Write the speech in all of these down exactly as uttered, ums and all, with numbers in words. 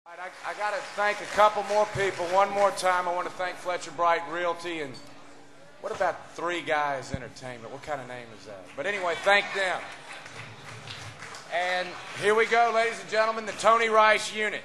I, I got to thank a couple more people. One more time, I want to thank Fletcher Bright Realty and what about Three Guys Entertainment? What kind of name is that? But anyway, thank them. And here we go, ladies and gentlemen, the Tony Rice Unit.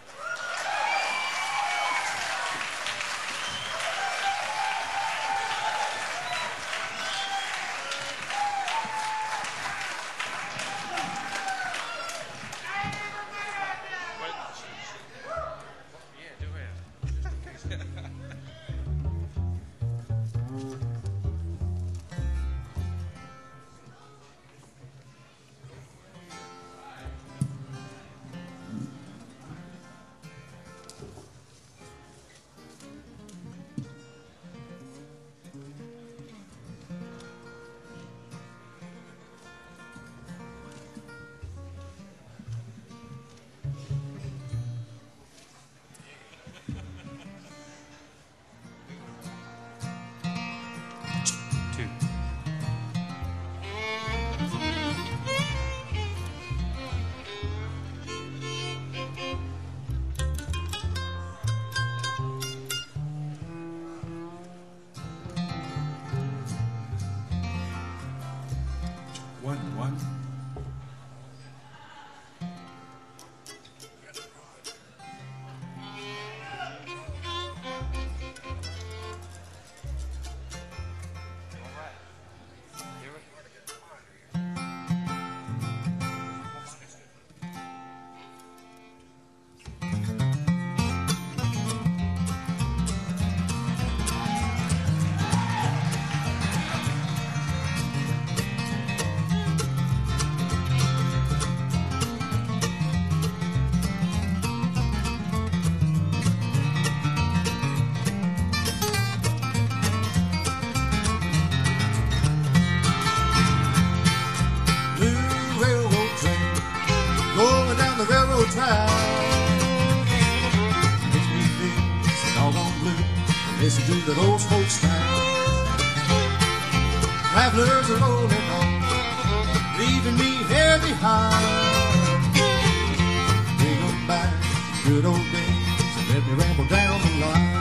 Listen to that old smokestack. Travelers are rolling on, leaving me here behind. Bring them back to good old days and let me ramble down the line.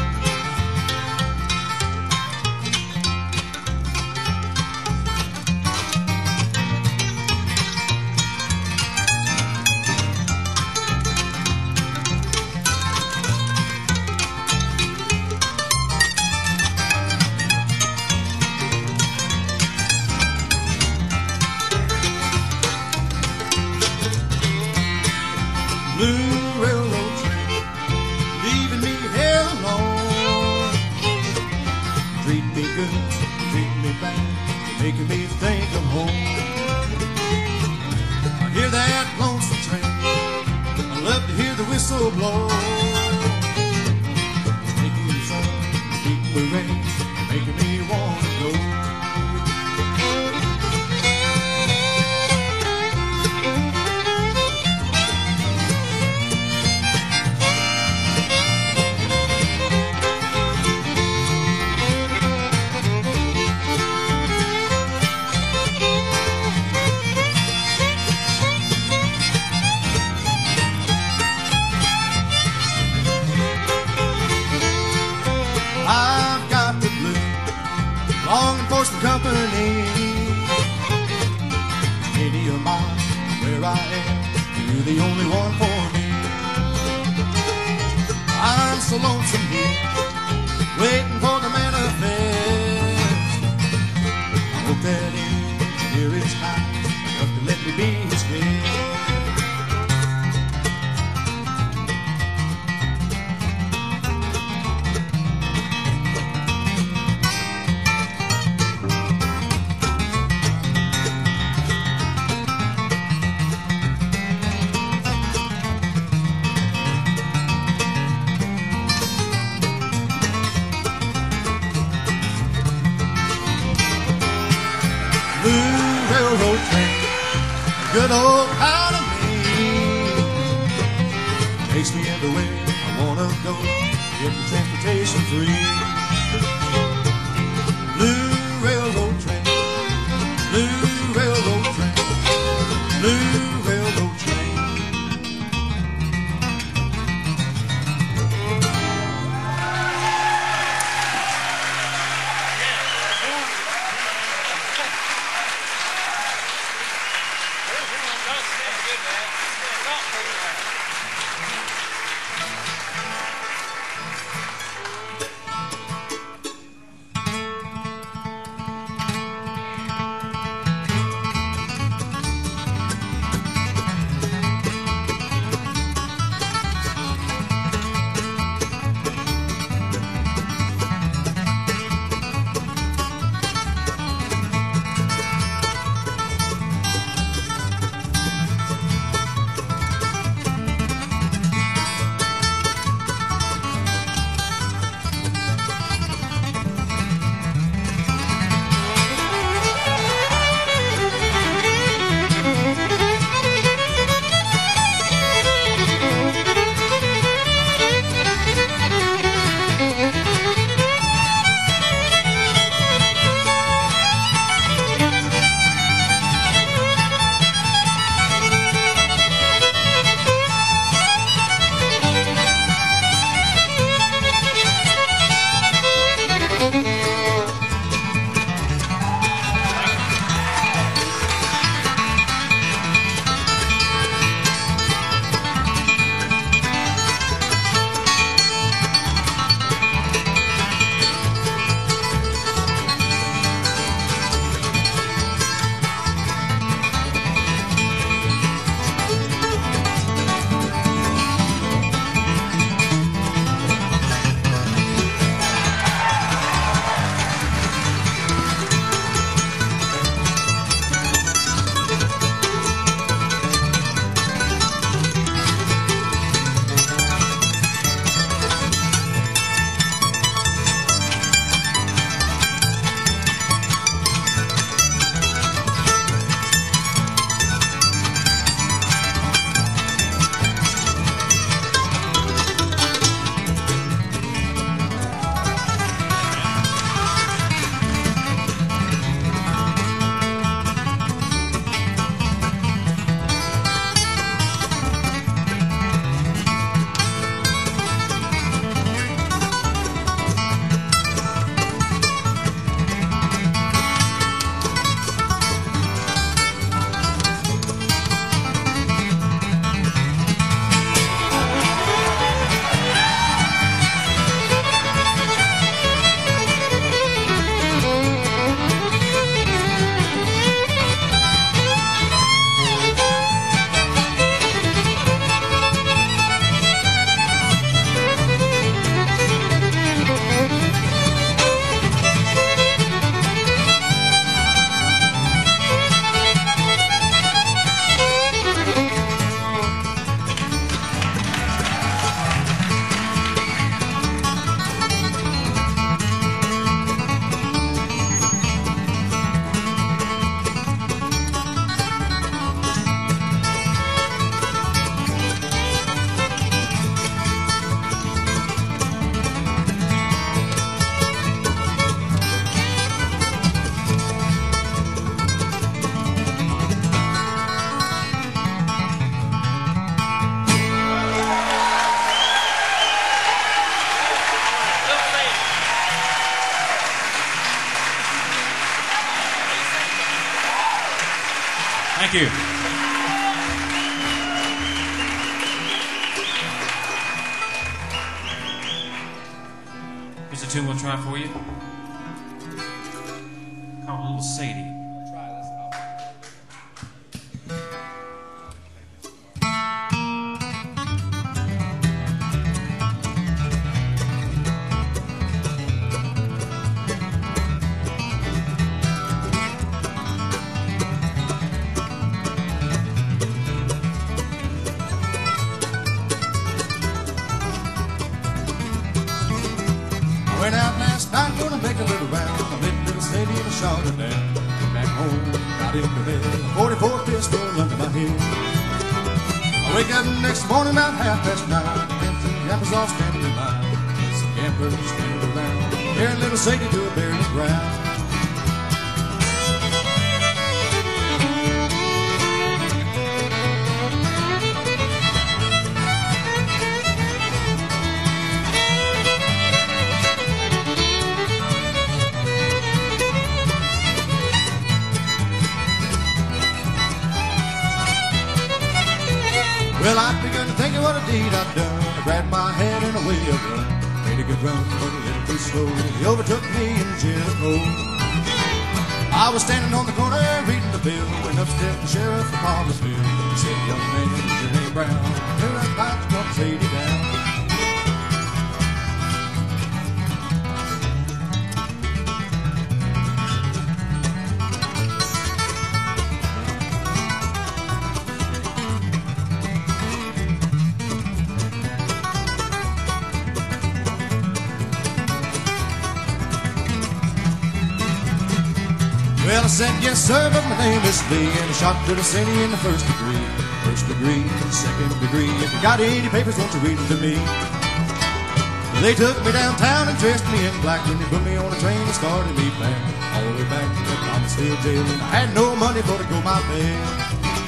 Making me think I'm home. I hear that lonesome train. I love to hear the whistle blow. Making the sun, keeping the rain, making me want to go. Some company, any of mine, where I am, you're the only one for me. I'm so lonesome here, waiting for the manifest. I hope that engineer is kind enough to let me be his guest. Good old part of me takes me everywhere I wanna go, getting transportation free. Blue railroad train, blue railroad train, blue railroad train. Thank you. Here's a tune we'll try for you. Called Little Sadie. Went out last night, gonna make a little round. I met little Sadie and I shot her down. Back home, got into bed, a forty-four pistol under my head. I wake up next morning about half past nine. Some yappers all standing in line. Some campers standing around. Carrying little Sadie to a burial ground. Well, I begun to think of what a deed I'd done. I grabbed my head and away I run. Made a good run, but a little too slow. He overtook me in Jericho. I was standing on the corner reading the bill when up stepped the sheriff from Harvestville. He said, young man, your name Brown. Turn that pipe, come Sadie down. Well, I said, yes, sir, but my name is Lee, and I shot little Sadie in the first degree. First degree, second degree. If you got any papers, won't you read them to me? They took me downtown and dressed me in black. When they put me on a train and started me back, all the way back to the Thomasville jail. And I had no money for to go my bail.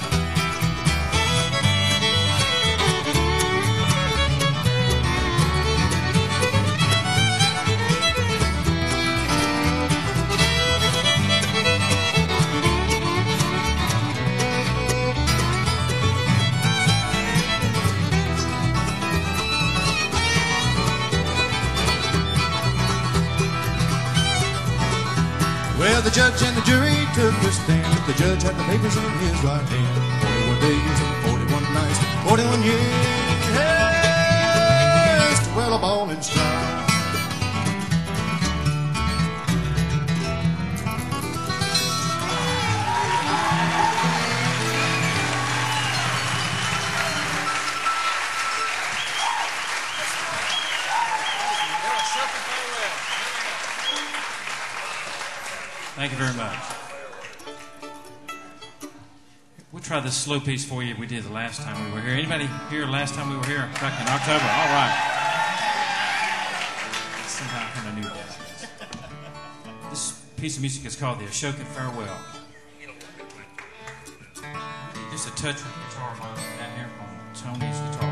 Well, the judge and the jury took their stand. The judge had the papers in his right hand. Forty-one days and forty-one nights, forty-one years to well a ball and strike. Thank you very much. We'll try this slow piece for you we did the last time we were here. Anybody here last time we were here back in October? All right. Somehow I kind of knew that. This piece of music is called The Ashokan Farewell. Just a touch of guitar down here on Tony's guitar.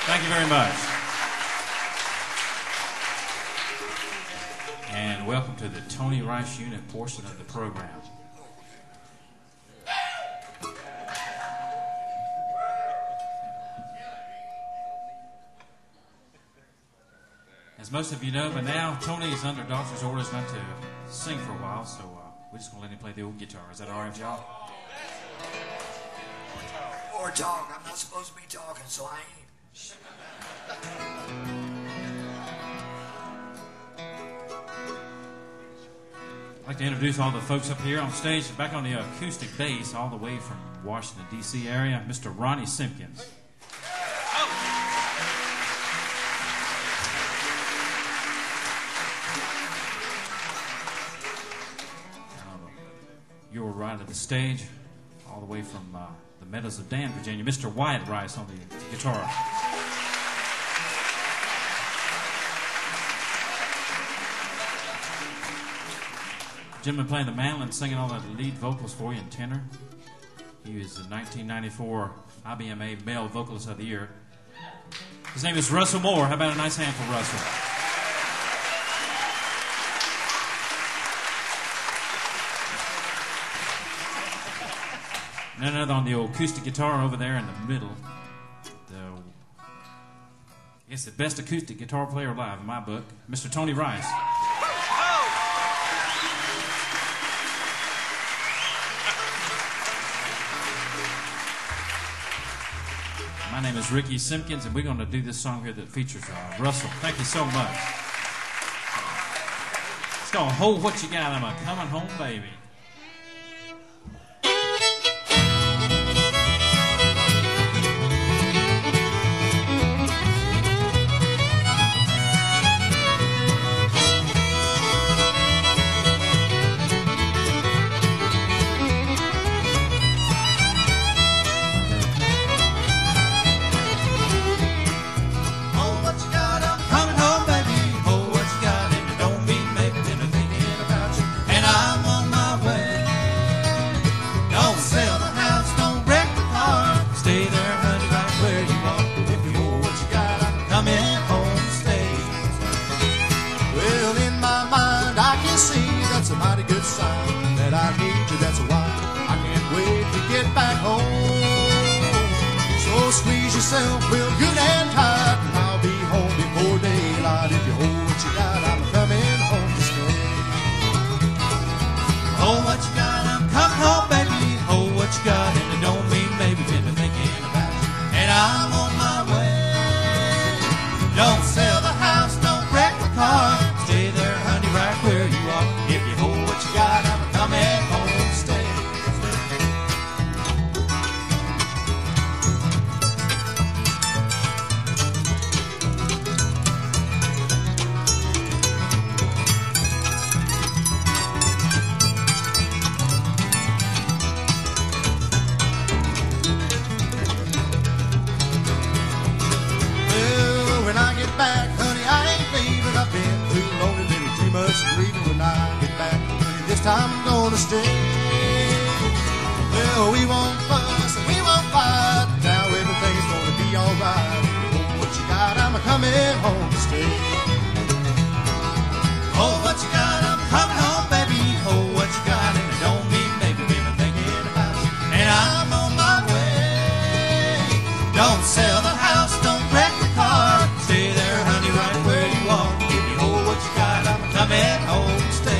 Thank you very much. And welcome to the Tony Rice Unit portion of the program. As most of you know, but now Tony is under doctor's orders not to sing for a while, so uh, we're just going to let him play the old guitar. Is that all right with y'all? Or talk. I'm not supposed to be talking, so I ain't. I'd like to introduce all the folks up here on stage, back on the acoustic bass, all the way from Washington, D C area, Mister Ronnie Simpkins. Your right of the stage, all the way from uh, the Meadows of Dan, Virginia, Mister Wyatt Rice on the guitar. Gentleman playing the mandolin, singing all the lead vocals for you in tenor. He was the nineteen ninety-four I B M A Male Vocalist of the Year. His name is Russell Moore. How about a nice hand for Russell? None other on the old acoustic guitar over there in the middle. The, I guess the best acoustic guitar player alive in my book, Mister Tony Rice. My name is Rickie Simpkins, and we're going to do this song here that features uh, Russell. Thank you so much. It's called Hold What You Got, I'm a Coming Home Baby. Squeeze yourself real good and tight, and I'll be home before daylight. If you hold what you got, I'm coming home to stay. Hold what you got, I'm coming home, baby. Hold what you got, and it don't mean maybe. Been thinking about you, and I'm on my way. Don't sell the house, don't wreck the car. Stay there, honey, right where you are. If you hold what you got, I'm coming home to stay. Back, honey, I ain't leaving. I've been too lonely, little too much grieving. When I get back, honey, this time I'm gonna stay. Well, we won't fuss and we won't fight. Now everything's gonna be alright. Hold what you got, I'm coming home to stay. Hold what you got, I'm coming home, baby. Hold what you got, and it don't mean maybe. Been thinking about you, and I'm on my way. Don't sell the house, don't wreck the car. Stay there, honey, right where you are. If you hold what you got, I'm coming home to stay.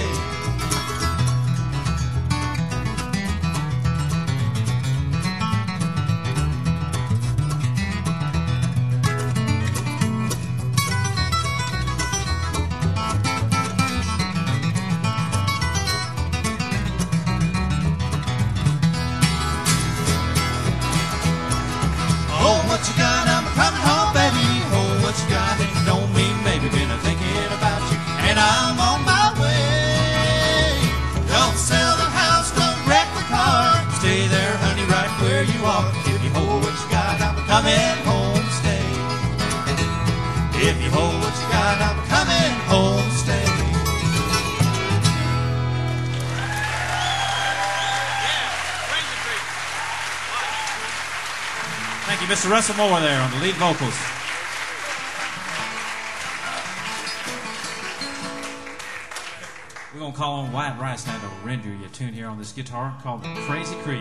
Hold what you got, I'm coming home, baby. Hold what you got, and it don't mean maybe. Been thinking about you, and I'm on my way. Don't sell the house, don't wreck the car. Stay there, honey, right where you are. If you hold what you got, I'm coming home to stay. If you hold what you got, I'm coming home to stay. Thank you, Mister Russell Moore there on the lead vocals. going to call on Wyatt Rice now to render you a tune here on this guitar called Crazy Creek.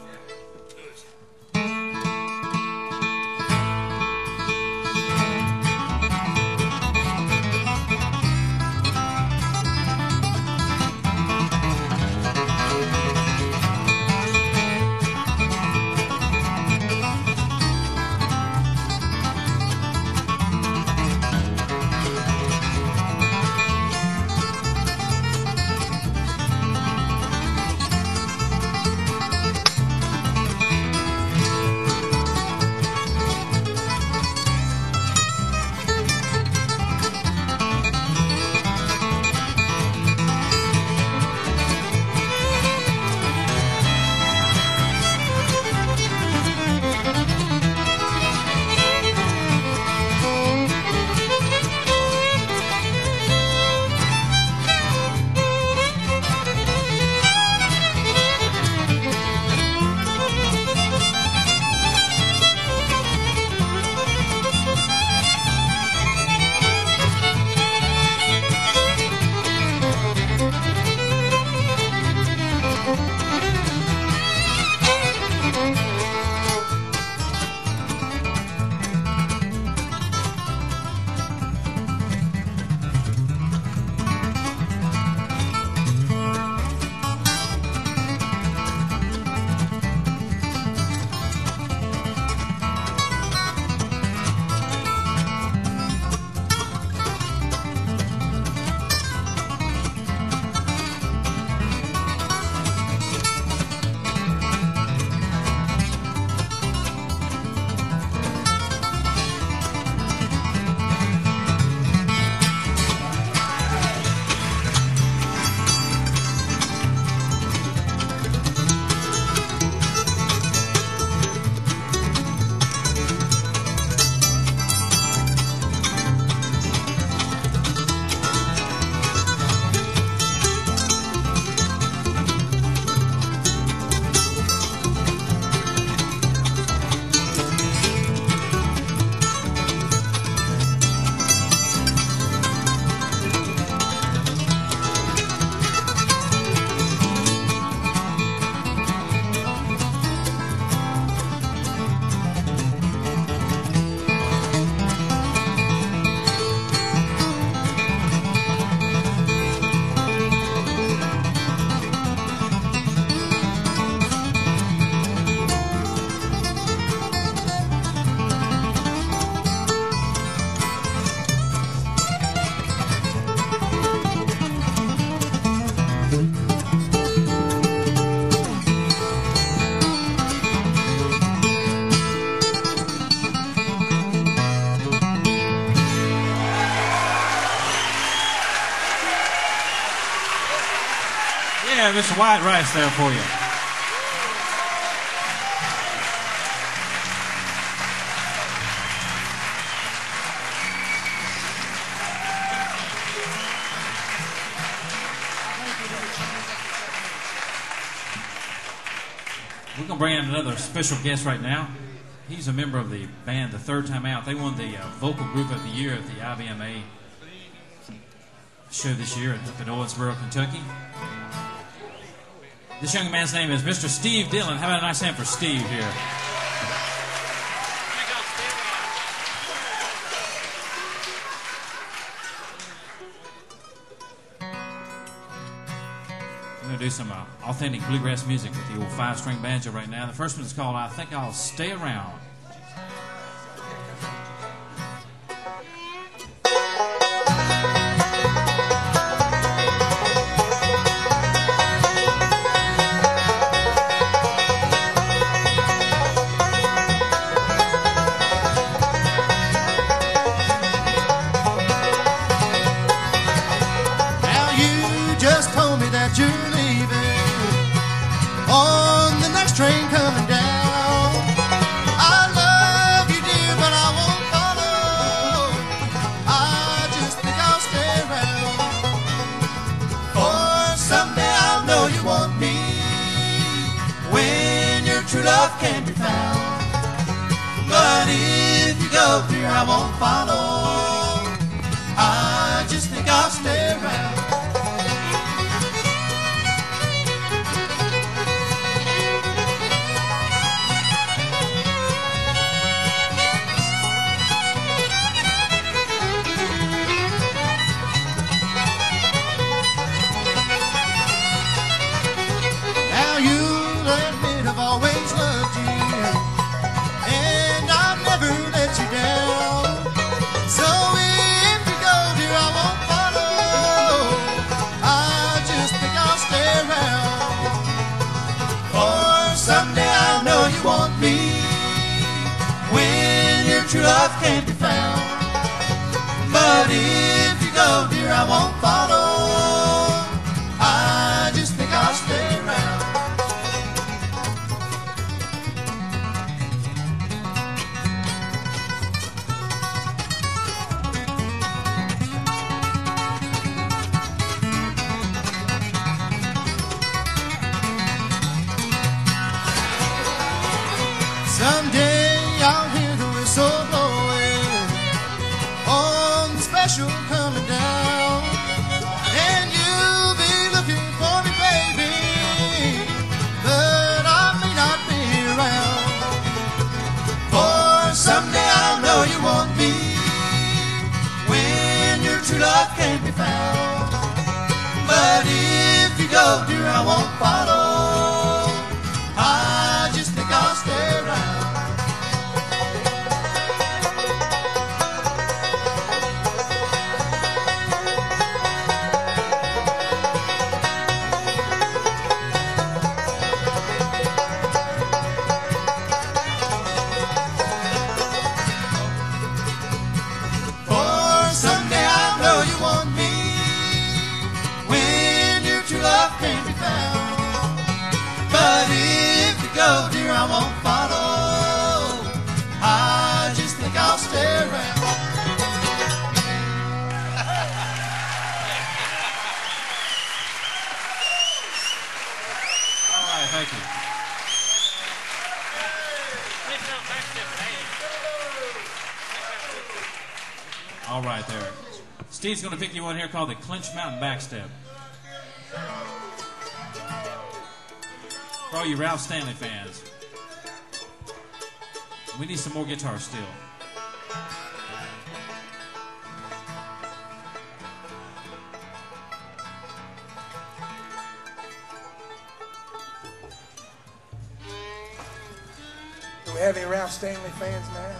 Yeah, Mister Wyatt Rice there for you. We're going to bring in another special guest right now. He's a member of the band The Third Time Out. They won the uh, Vocal Group of the Year at the I B M A show this year up in Owensboro, Kentucky. This young man's name is Mister Steve Dilling. How about a nice hand for Steve here? I'm going to do some uh, authentic bluegrass music with the old five-string banjo right now. The first one is called I Think I'll Stay Around. I won't follow. I just think I'll stay around. love can't be found. But if you go, dear, I won't follow. I just think I'll stay around. Someday I'll hear the whistle blowing on the special coming down, and you'll be looking for me, baby, but I may not be around. For someday I'll know you want me when your true love can't be found. But if you go, dear, I won't follow. I just think I'll stay around. For someday I know you want me when your true love can't be found. But if you go, dear, I won't follow. I just think I'll stay around. All right, thank you. All right, there. Steve's going to pick you one here called the Clinch Mountain Backstep. For all you Ralph Stanley fans. We need some more guitar still. Do we have any Ralph Stanley fans now?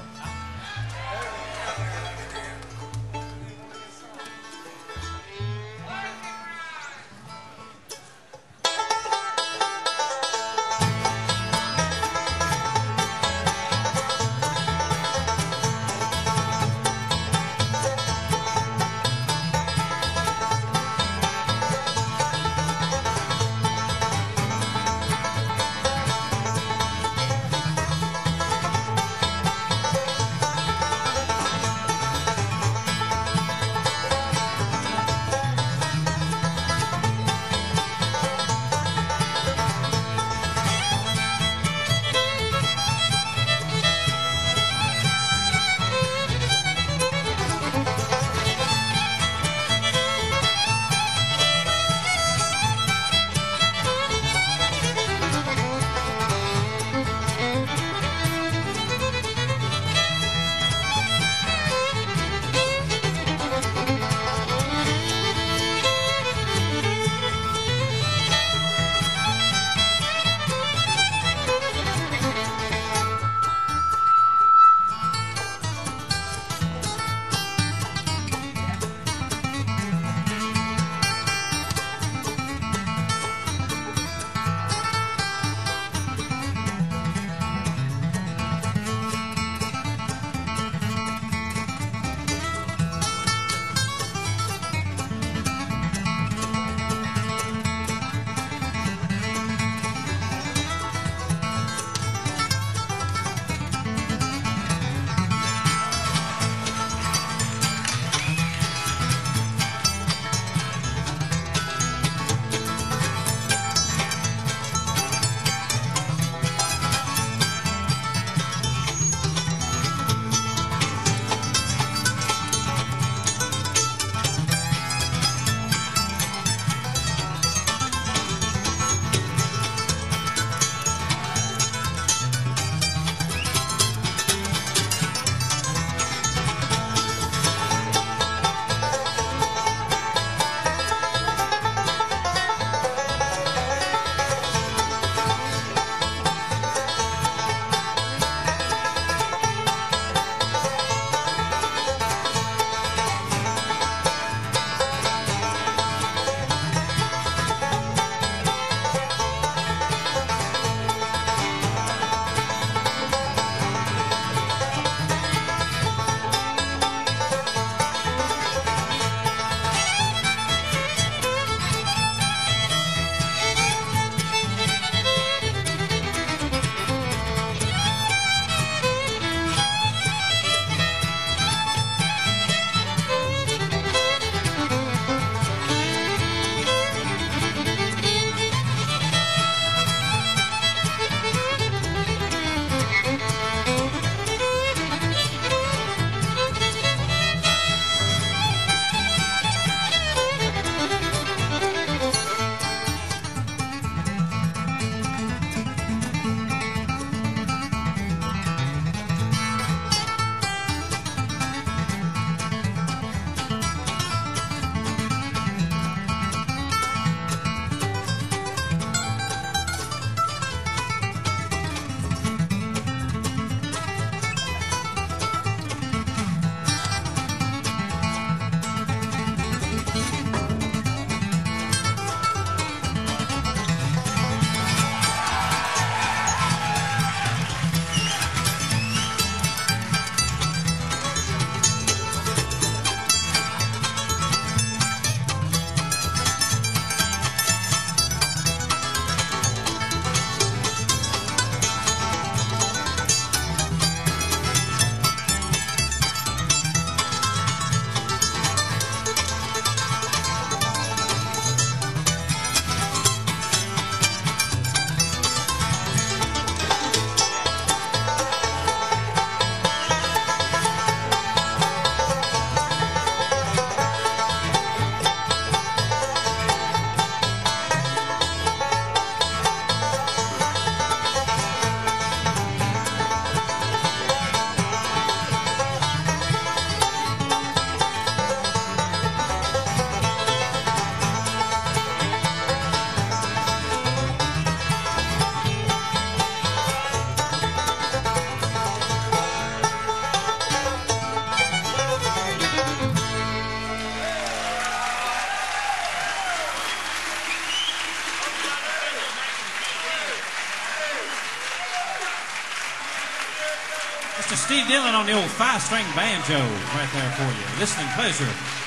Mister Steve Dilling on the old five-string banjo right there for you. Listening pleasure.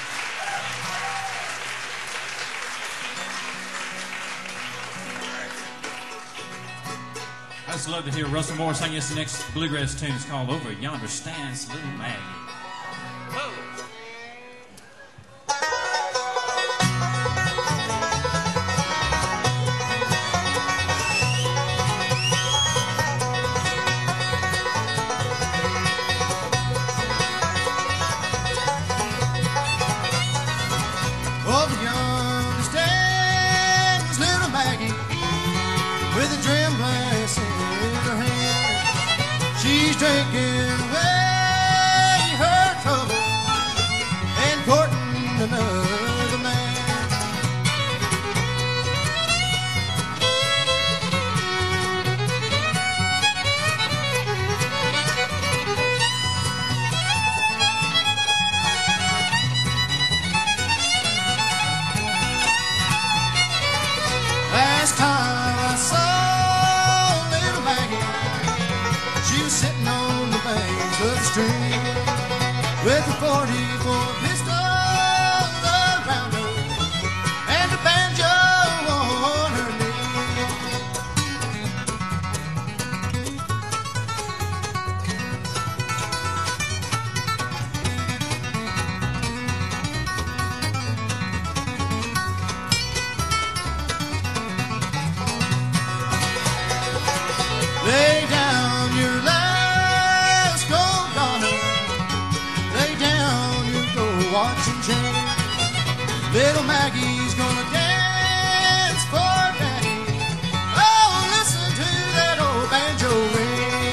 I just love to hear Russell Moore sing us the next bluegrass tune. It's called Over Yonder Stands Little Maggie. Whoa. Over yonder stands little Maggie with a dram glass in her hand. She's drinking away her trouble and courting another man. Last time I saw little Maggie, she was sitting on the banks of the stream with a forty-four pistol around her and a banjo on her knee. Lay down your last gold dollar, lay down your gold watch and chain. Little Maggie's gonna dance for Daddy. Oh, listen to that old banjo ring.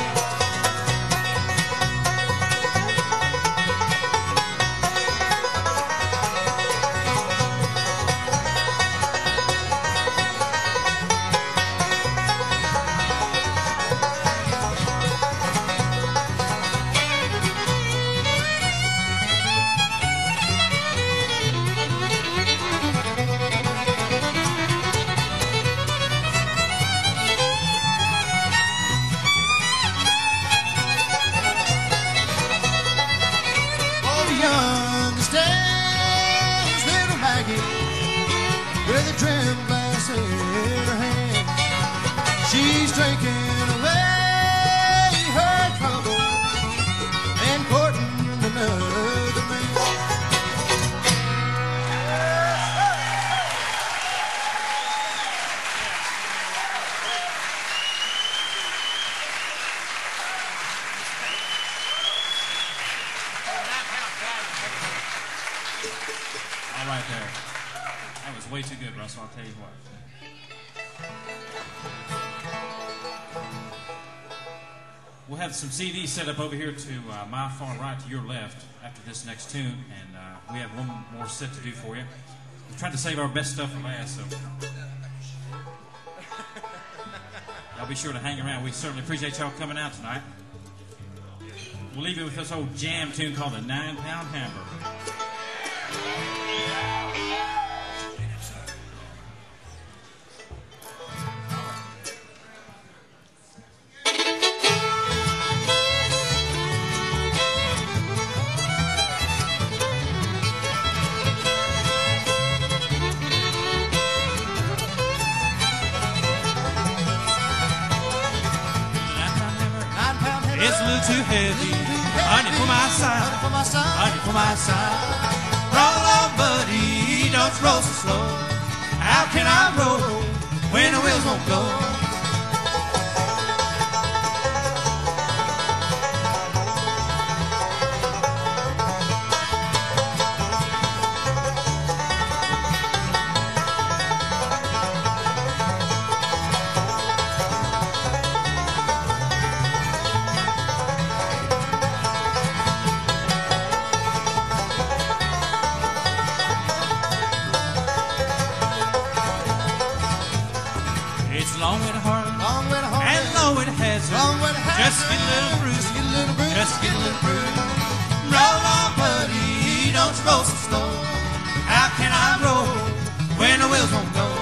Over yonder stands little Maggie with a trim glass in her hand. She's drinking away her trouble and courting another man. All right there. That was way too good, Russell. I'll tell you what. We'll have some C Ds set up over here to uh, my far right to your left after this next tune, and uh, we have one more set to do for you. We've tried to save our best stuff for last, so y'all be sure to hang around. We certainly appreciate y'all coming out tonight. We'll leave you with this old jam tune called the Nine Pound Hamburger. It's a little too heavy. Honey for my side. For my son, Honey for my side. Roll on, buddy. Don't roll so slow. How can I roll when the wheels won't go? It's long way to Harlem, long way to home. and low way to Hazard. Long way to Hazard. Just get a little bruise, Get a little bruise. just get a little bruise. Roll on, buddy, don't you roll so slow. How can I roll when the wheels won't go?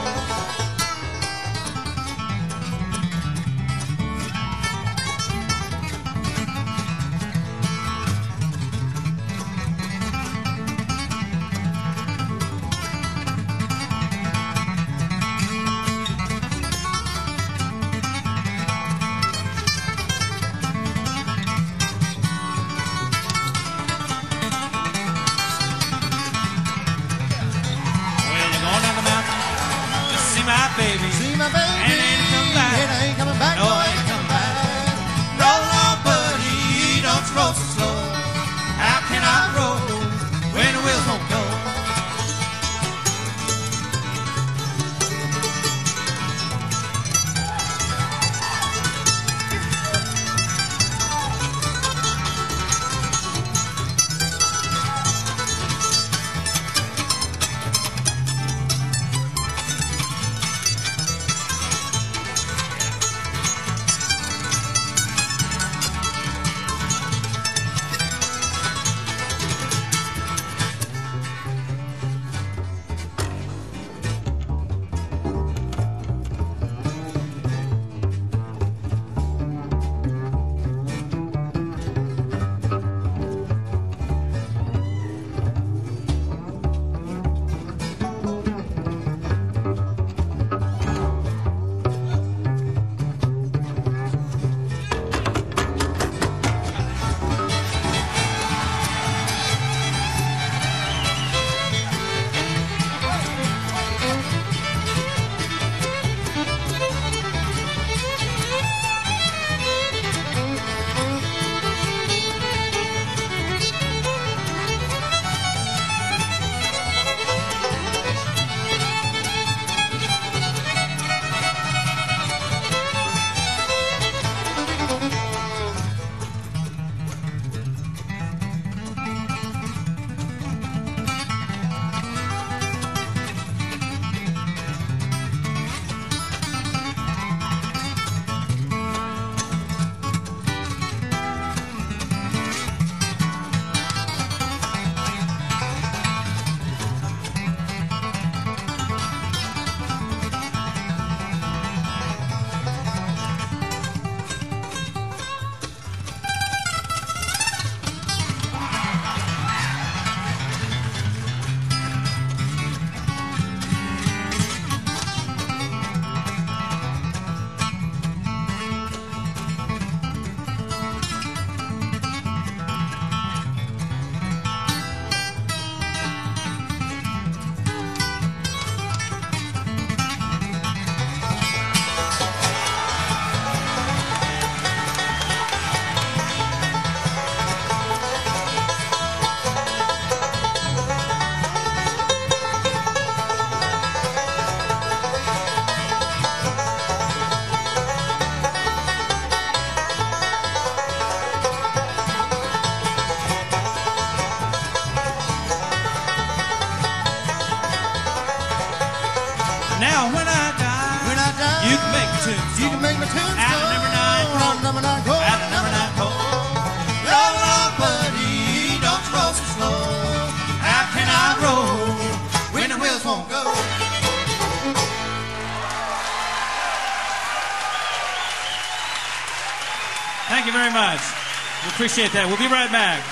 Thank you very much. We appreciate that. We'll be right back.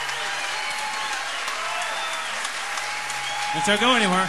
Don't y'all go anywhere.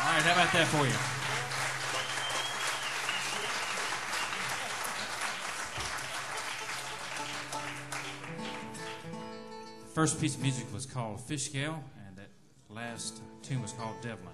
All right, how about that for you? The first piece of music was called Fish Scale, and that last tune was called Devlin.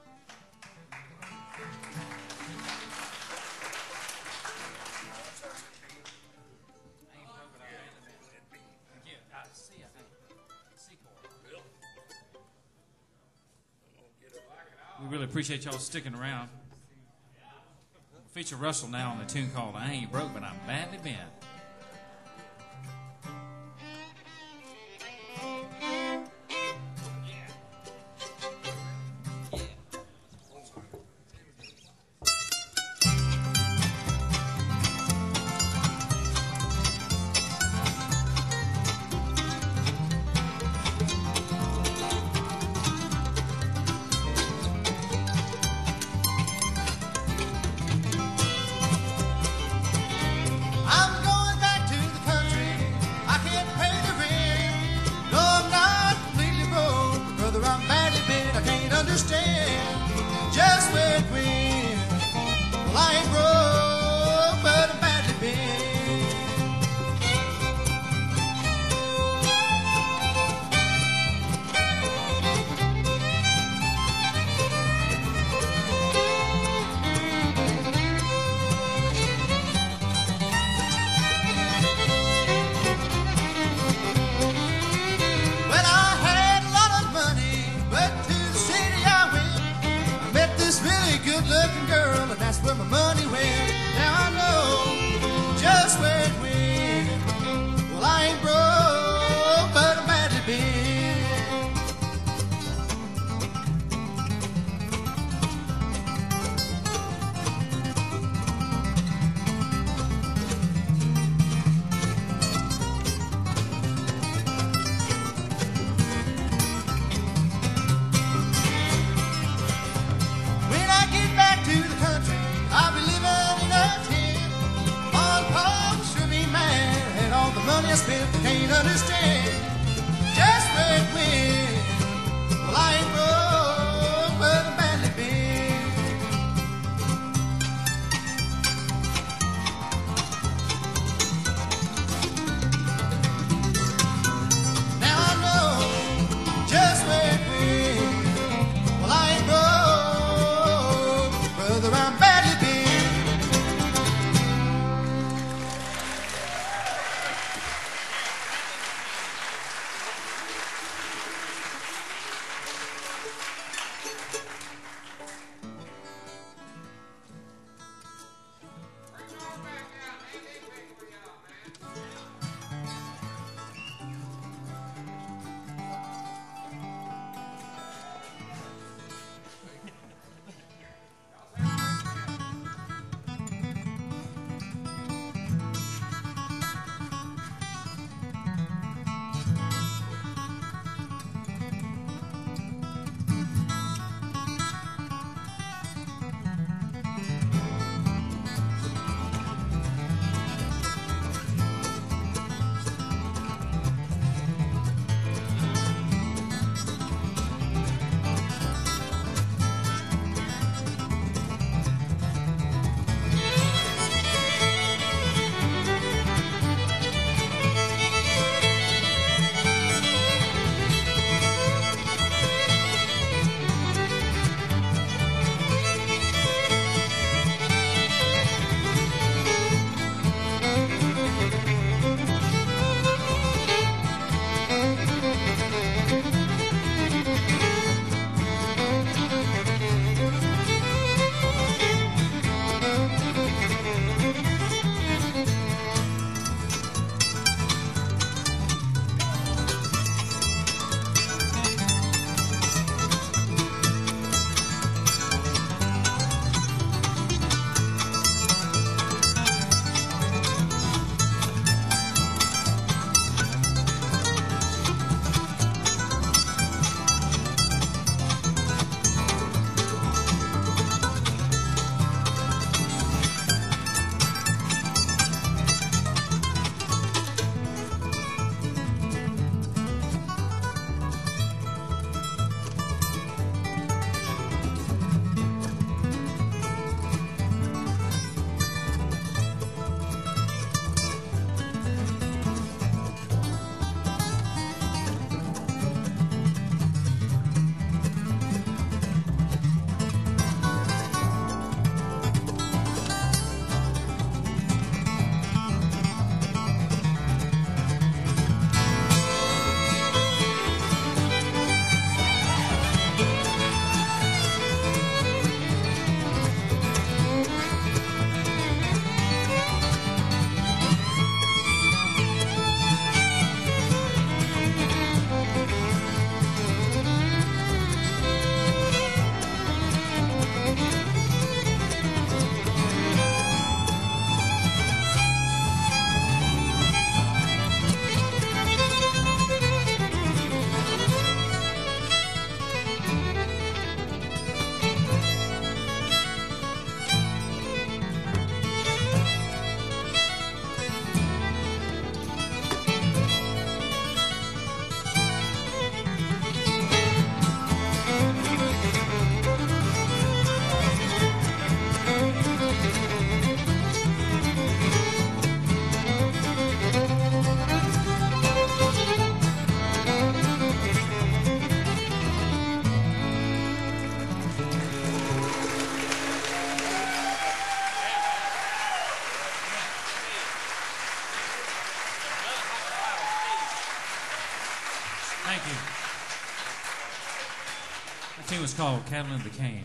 We really appreciate y'all sticking around. We'll feature Russell now on a tune called I Ain't Broke, But I'm Badly Bent. is called Cattle in the Cane.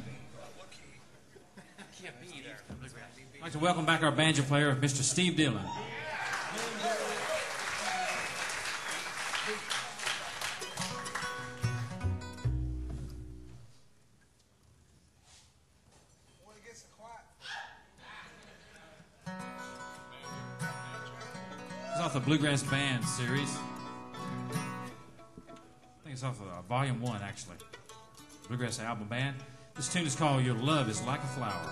I'd like to welcome back our banjo player, Mister Steve Dilling. It's off the Bluegrass Band series. I think it's off of uh, Volume one, actually. Bluegrass Album Band. This tune is called Your Love is Like a Flower.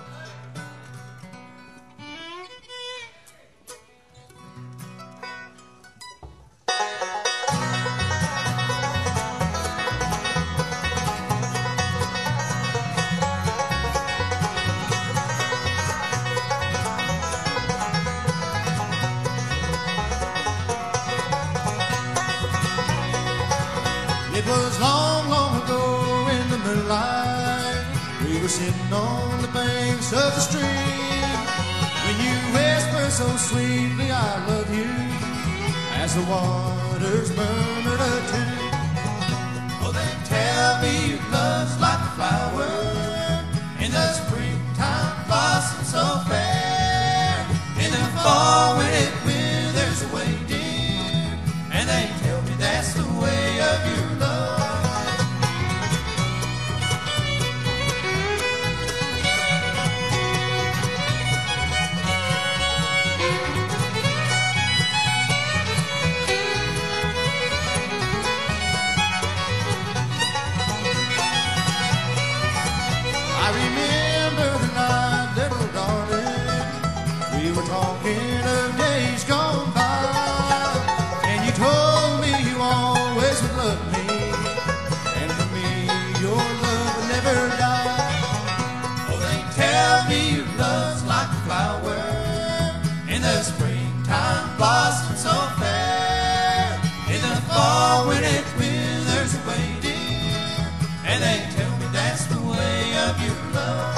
It was long, long ago in the moonlight. We were sitting on the banks of the stream when you whispered so sweetly, I love you, as the waters murmured a tune. Oh, they tell me your love's like a flower in the springtime blossom so fair. In the fall when it withers away, dear, and they tell me that's the way of your love. I remember the night, little darling, we were talking of days gone by, and you told me you always would love me, and for me your love would never die. Oh, they tell me your love's like a flower in the springtime blossom so fair. In the fall when it withers away, dear, and they tell me that's the way of your love.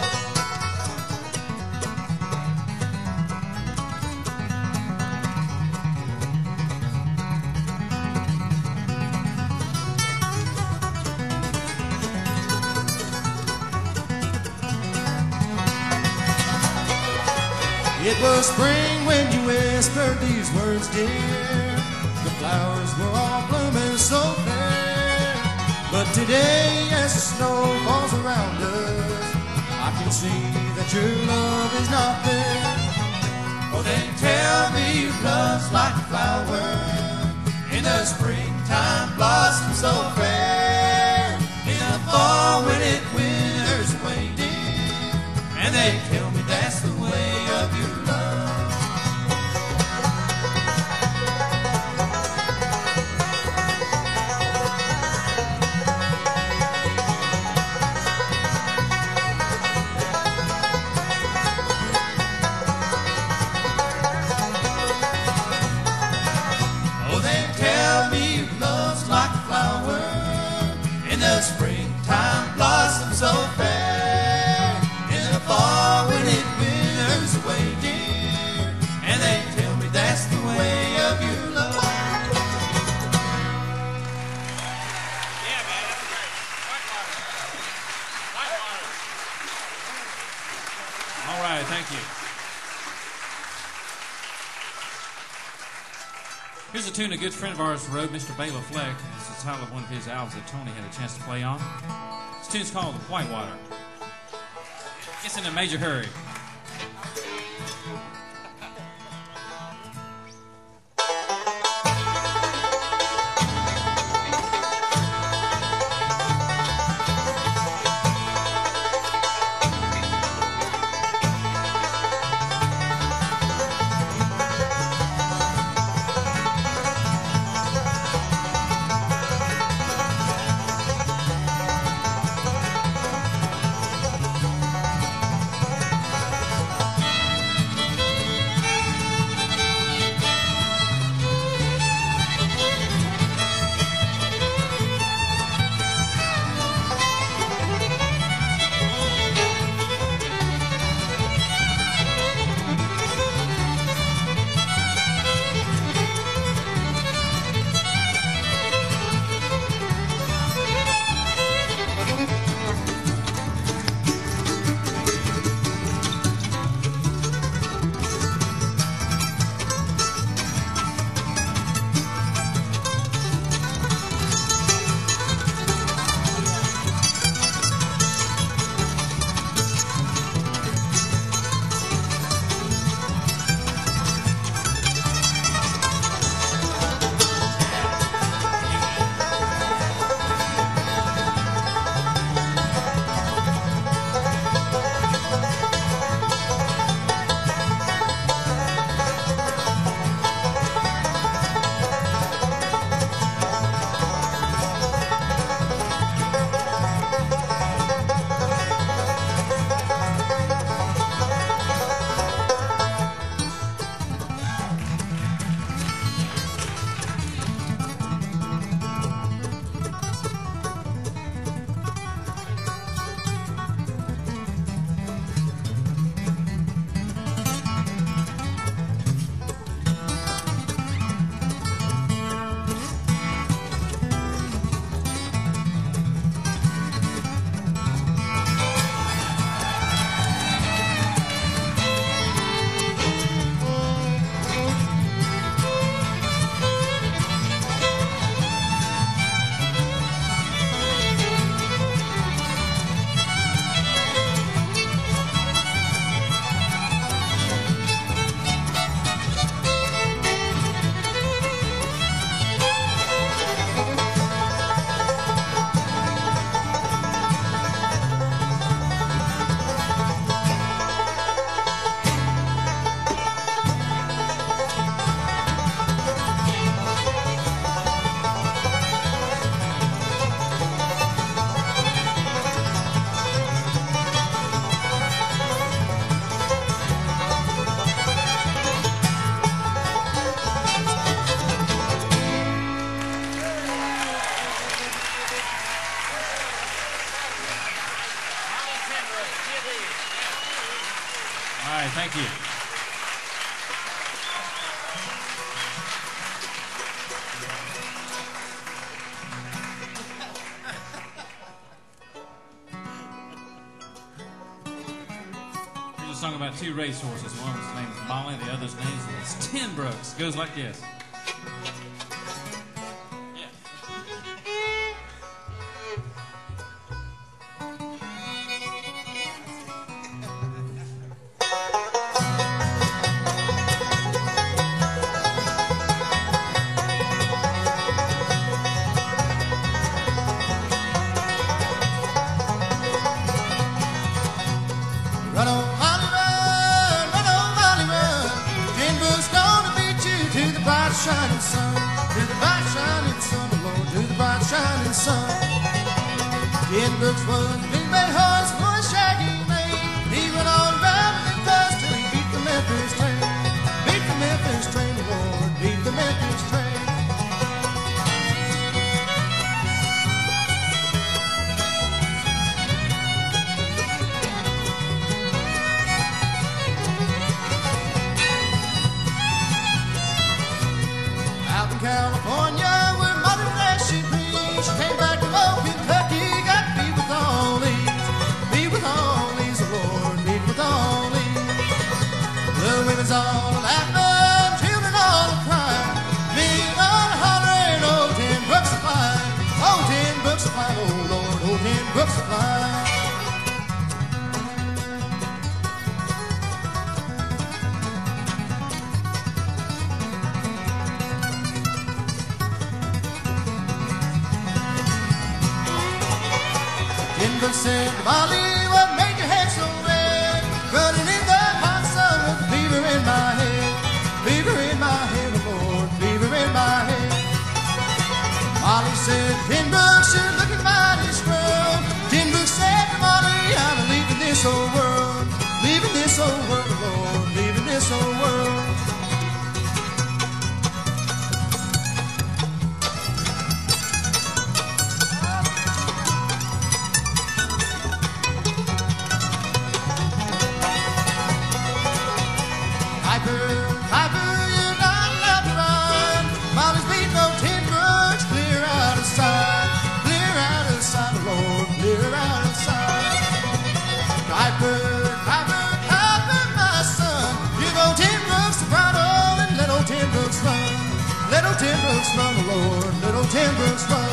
It was spring when you whispered these words, dear. The flowers were all blooming so fair. But today, as the snow falls around us, I can see that your love is not there. Oh, they tell me your love's like a flower in the springtime blossom so fair. In the fall when it withers away, dear, and they tell me that's the way of your love. Oh, they tell me your love's like a flower in the springtime blossom so fair. In the fall when it withers away, dear, and they tell me that's the way of your love. Yeah, man, that's great. Whitewater. Whitewater. All right, thank you. Here's a tune a good friend of ours wrote, Mister Bela Fleck. It's the title of one of his albums that Tony had a chance to play on. This tune's called Whitewater. It's in a major hurry. All right, thank you. Here's a song about two racehorses. One was named Molly, the other's name is Ten Brooks. Goes like this. Run on, Molly, run, run on, Molly, run. Ten Brooks gonna beat you to the bright shining sun, to the bright shining sun, oh Lord, to the bright shining sun. Ten Brooks was a big bay horse for a shaggy mane. He went all around and fast till he beat the Memphis train, beat the Memphis train, oh Lord, beat the Memphis train. California, where Mother Nash she preached, she came back to old Kentucky, got to be with all these, be with all these, oh Lord, be with all these. The women's all laughing, children all crying, men all hollering, oh, Ten Brooks are fine, oh, Ten Brooks are fine, oh Lord, oh, Ten Brooks are fine. Ten Brooks said, Molly, what made your head so red? Running in the hot sun with fever in my head, fever in my head, oh Lord, fever in my head. Molly said, Ten Brooks, you're looking mighty swell. Ten Brooks said to Molly, I'm leaving this old world, leaving this old world, oh Lord, leaving this old world. Little Ten Brooks run, oh Lord, little Ten Brooks run.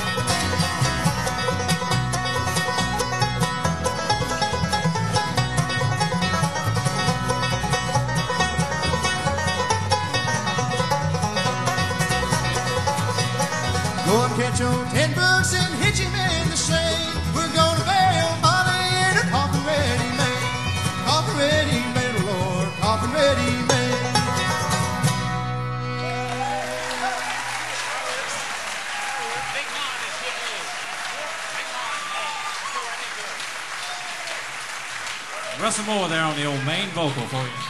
Go and catch your Ten Brooks and hitch him in the shade. We're gonna bury old Molly in her coffin ready made, coffin ready made, oh Lord, coffin ready made. Russell Moore there on the old main vocal for you.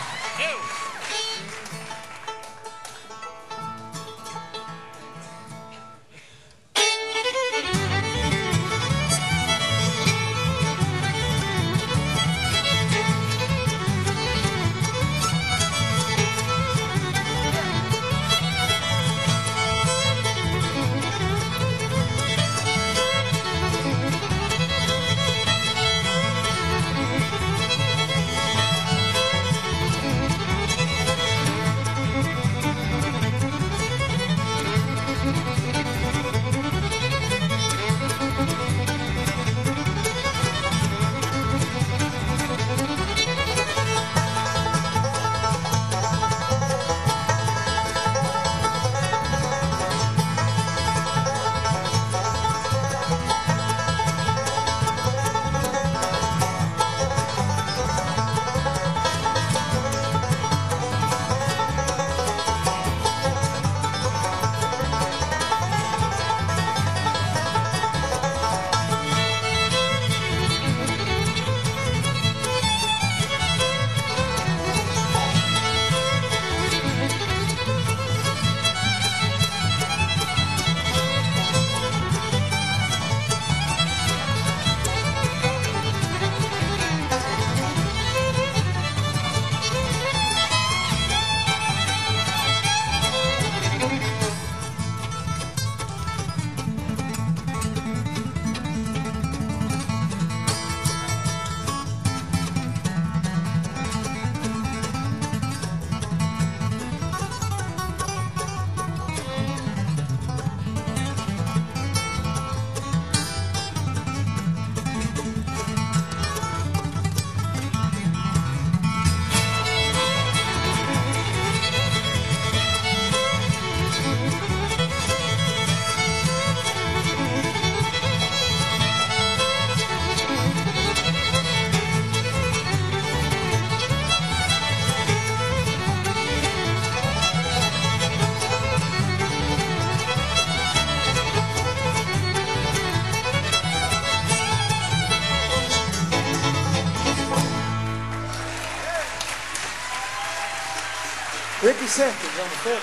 Rickie Simpkins on the fiddle.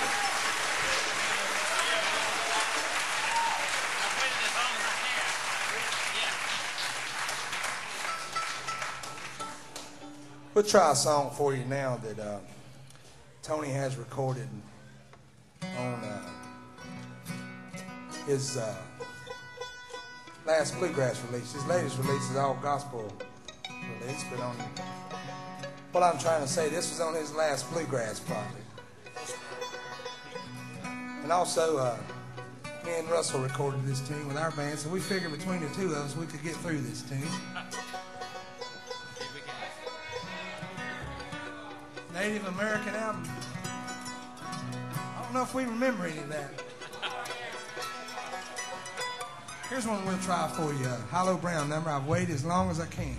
We'll try a song for you now that uh, Tony has recorded on uh, his uh, last bluegrass release. His latest release is all gospel release, but on what I'm trying to say, this was on his last bluegrass project. And also, uh, me and Russell recorded this tune with our band, so we figured between the two of us we could get through this tune. Native American album. I don't know if we remember any of that. Here's one we'll try for you. Hollow Brown number. I've waited as long as I can.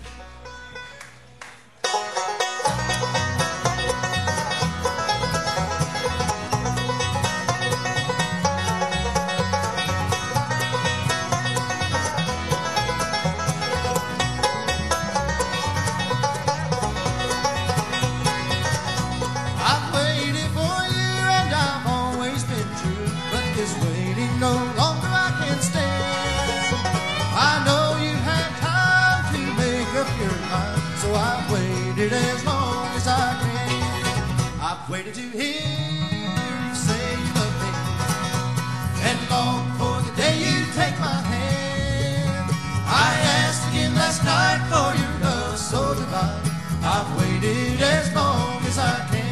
As long as I can, I've waited to hear you say you love me, and long for the day you take my hand. I asked again last night for your love so divine. I've waited as long as I can.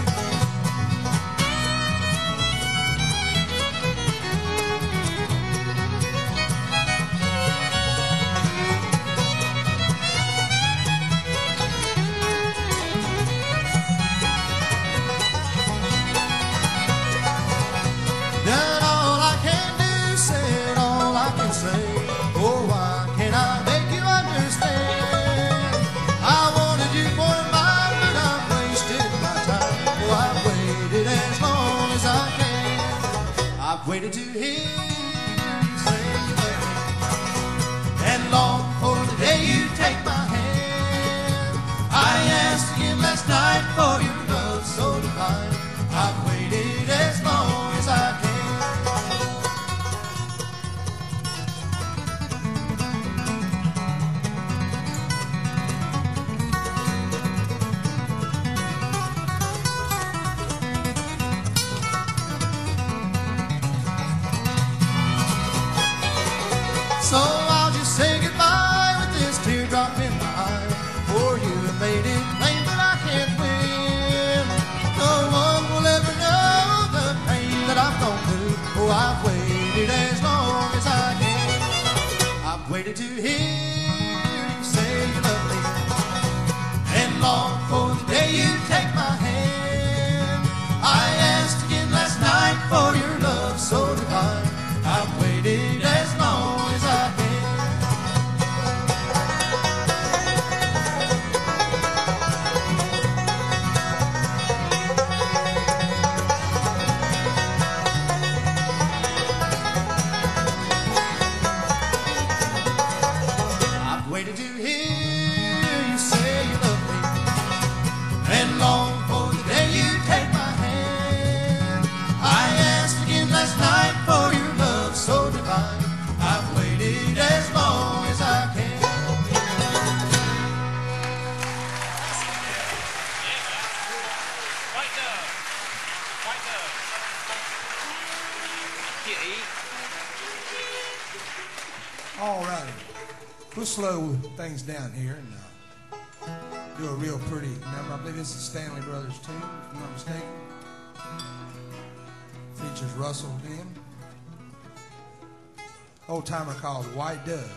Oh, why can't I make you understand? I wanted you for mine, but I've wasted my time. Oh, I've waited as long as I can. I've waited to hear you say you love me, and long for the day you take my hand. I asked again last night for your love so divine. I've waited as long as I can. So I'll just say goodbye with this teardrop in my eye. For you have made it plain that I can't win. No one will ever know the pain that I've gone through. Oh, I've waited as long as I can. I've waited to hear you say you love me, and long for the day you take my hand. I asked again last night for your love so divine. I've waited as long as I can. I've waited to hear you say you love me, and long for the day you take my hand. I asked again last night for your love so divine. I've waited as long as I can. All righty. We'll slow things down here and uh, do a real pretty number. I believe this is Stanley Brothers tune, if I'm not mistaken. Features Russell Ben. Old timer called White Dove.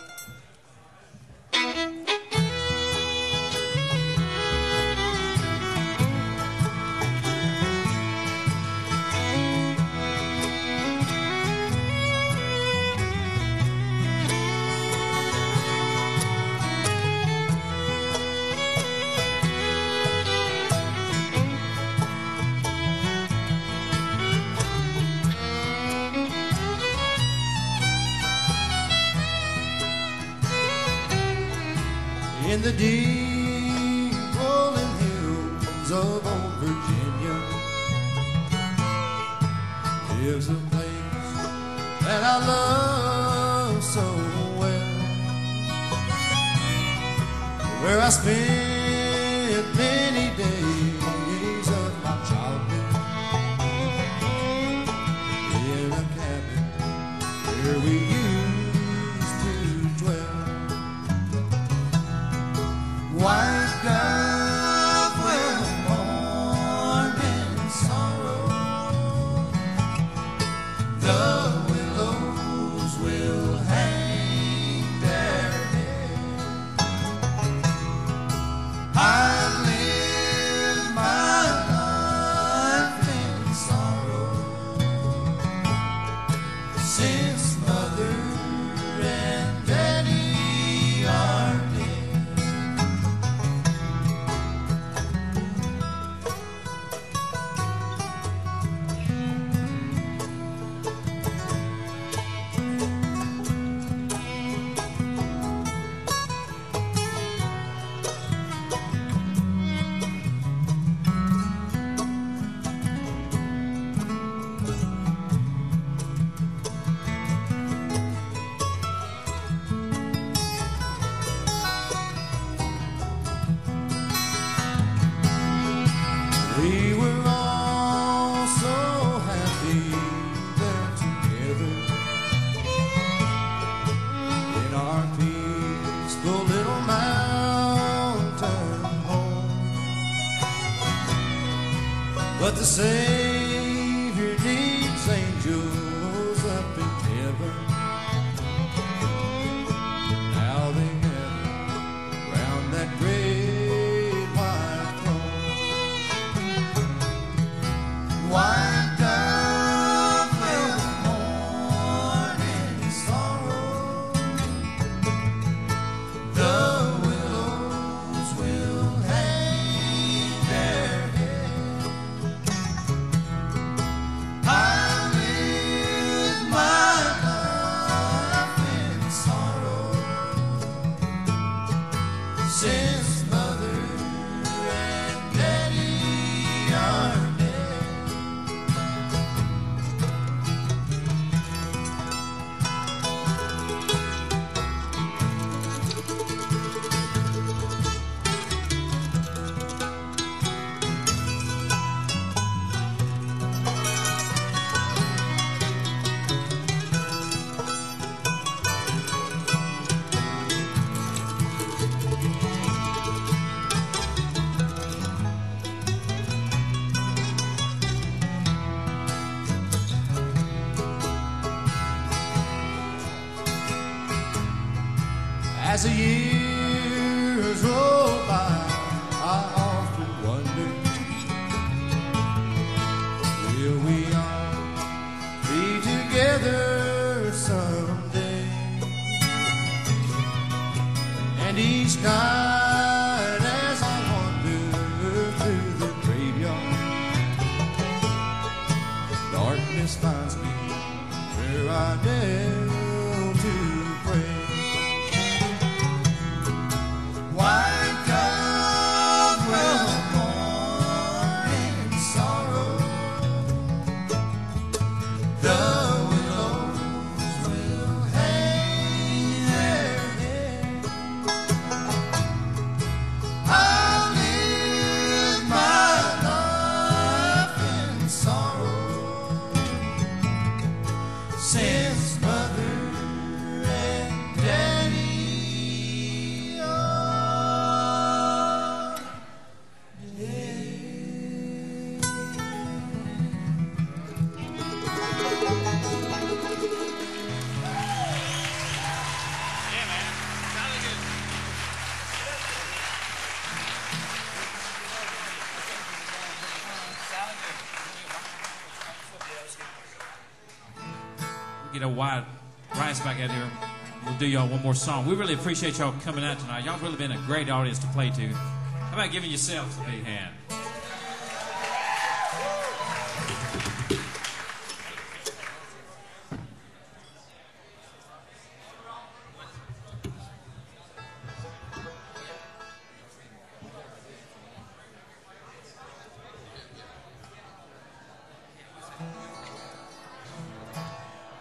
In the deep rolling hills of old Virginia, lives a place that I love so well, where I spent many days of my childhood, in a cabin where we used to dwell. White dove will mourn in sorrow, the willows will hang their head. I've lived my life in sorrow since mother and daddy are dead. We were all so happy there together in our peaceful little mountain home. But the Savior needs angels up in heaven. Now they gather round that great white throne. White dove will mourn in sorrow, the willows will hang their head. I live my life in sorrow since mother and daddy are dead. As the years roll by, I often wonder, will we all be together someday? And each night as I wander through the graveyard, darkness finds me where I kneel to pray. White dove will mourn in sorrow, the willows will hang their head. I live my life in sorrow since mother and daddy are dead. Get a wide Rice back out here. We'll do y'all one more song. We really appreciate y'all coming out tonight. Y'all really been a great audience to play to. How about giving yourselves a big hand?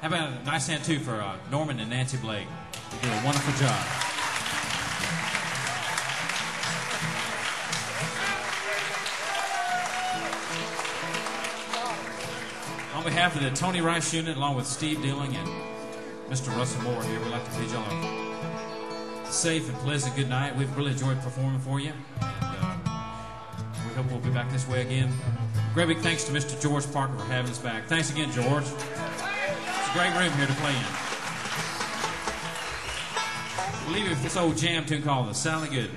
How about a nice hand, too, for uh, Norman and Nancy Blake? They did a wonderful job. On behalf of the Tony Rice Unit, along with Steve Dilling and Mister Russell Moore here, we'd like to bid y'all a safe and pleasant good night. We've really enjoyed performing for you. And, uh, we hope we'll be back this way again. Great big thanks to Mister George Parker for having us back. Thanks again, George. It's a great room here to play in. We'll leave you with this old jam tune called The Sally Good.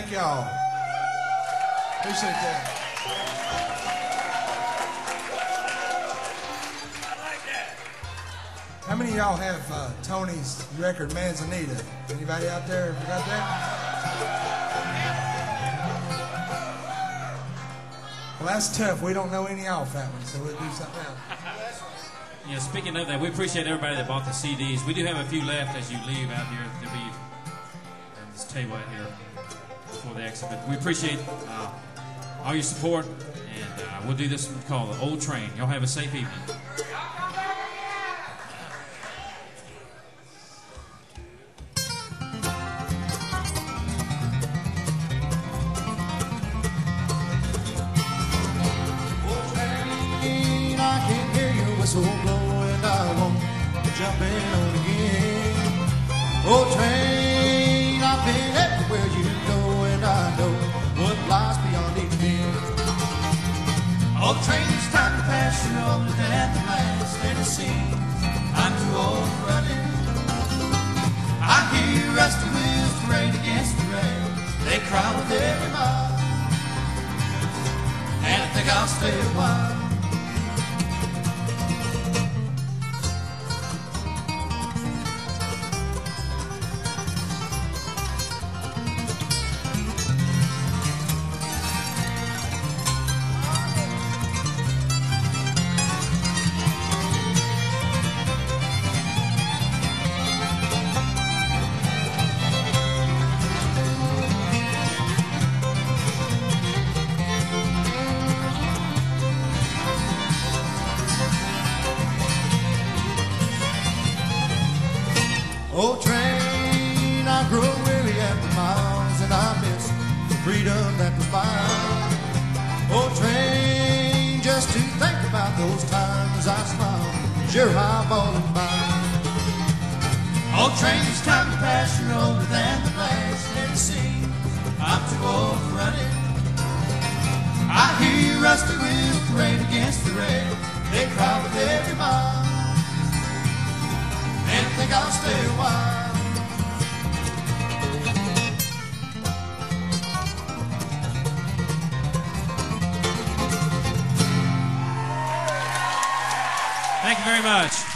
Thank y'all. Appreciate that. How many of y'all have uh, Tony's record, Manzanita? Anybody out there ever got that? Well, that's tough. We don't know any off that one, so we'll do something else. Yeah, speaking of that, we appreciate everybody that bought the C Ds. We do have a few left as you leave out here to be at this table out here before the exit. But we appreciate uh, all your support, and uh, we'll do this one called The Old Train. Y'all have a safe evening. So blow and I won't jump in on again. Oh train, I've been everywhere you go, and I know what lies beyond each bend. Oh train, it's time to pass you older than the last, and it seems I'm too old for running. I hear rusty wheels parade against the rail. They cry with every mile, and I think I'll stay a while. Oh train, I grow weary after miles, and I miss the freedom that was mine. Oh train, just to think about those times I smile as you're eyeballing mine. Oh train, it's time to pass, you're older than the last, and it seems I'm too old for running. I hear rusty wheels parade against the rail. They cry with every mile, and I think I'll stay a while. Thank you very much.